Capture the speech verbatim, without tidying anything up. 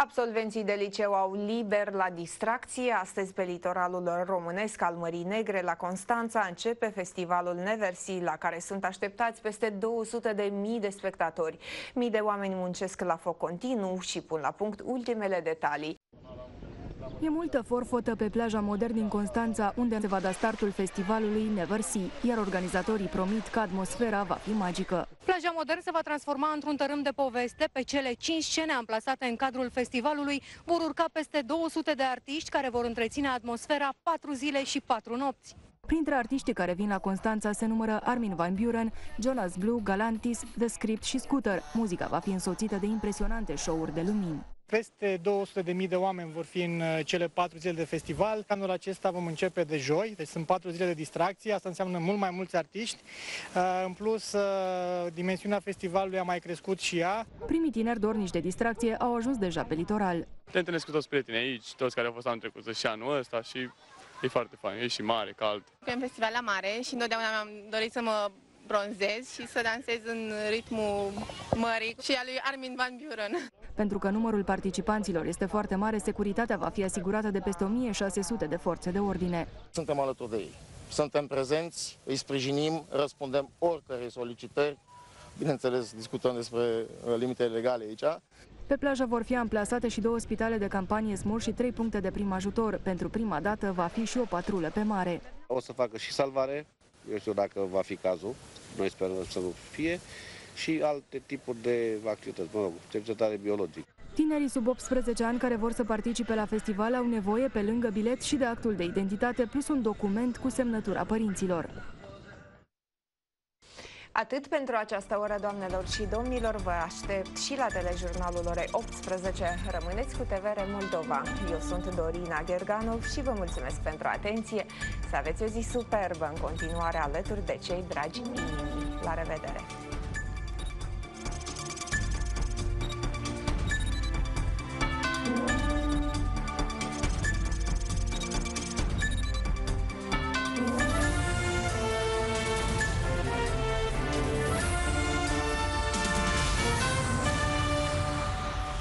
Absolvenții de liceu au liber la distracție. Astăzi, pe litoralul românesc al Mării Negre, la Constanța, începe festivalul Neversi, la care sunt așteptați peste două sute de mii de spectatori. Mii de oameni muncesc la foc continuu și pun la punct ultimele detalii. E multă forfotă pe plaja Modern din Constanța, unde se va da startul festivalului Neversi, iar organizatorii promit că atmosfera va fi magică. Plaja Modern se va transforma într-un tărâm de poveste. Pe cele cinci scene amplasate în cadrul festivalului vor urca peste două sute de artiști care vor întreține atmosfera patru zile și patru nopți. Printre artiștii care vin la Constanța se numără Armin van Buuren, Jonas Blue, Galantis, The Script și Scooter. Muzica va fi însoțită de impresionante show-uri de lumini. Peste două sute de mii de oameni vor fi în cele patru zile de festival. Anul acesta vom începe de joi, deci sunt patru zile de distracție, asta înseamnă mult mai mulți artiști. În plus, dimensiunea festivalului a mai crescut și ea. Primii tineri dornici de distracție au ajuns deja pe litoral. Te întâlnesc cu toți prietenii aici, toți care au fost anul trecut și anul ăsta și e foarte fain, e și mare, cald. E un festival la mare și întotdeauna mi-am dorit să mă bronzez și să dansez în ritmul mării și al lui Armin van Buuren. Pentru că numărul participanților este foarte mare, securitatea va fi asigurată de peste o mie șase sute de forțe de ordine. Suntem alături de ei, suntem prezenți, îi sprijinim, răspundem oricărei solicitări. Bineînțeles, discutăm despre limitele legale aici. Pe plajă vor fi amplasate și două spitale de campanie S M U R și trei puncte de prim ajutor. Pentru prima dată va fi și o patrulă pe mare. O să facă și salvare, eu știu dacă va fi cazul, noi sperăm să nu fie, și alte tipuri de activități, mă rog, cercetare biologică. Tinerii sub optsprezece ani care vor să participe la festival au nevoie, pe lângă bilet, și de actul de identitate, plus un document cu semnătura părinților. Atât pentru această oră, doamnelor și domnilor, vă aștept și la telejurnalul orei optsprezece. Rămâneți cu T V R Moldova. Eu sunt Dorina Gherganov și vă mulțumesc pentru atenție. Să aveți o zi superbă în continuare alături de cei dragi inimii. La revedere!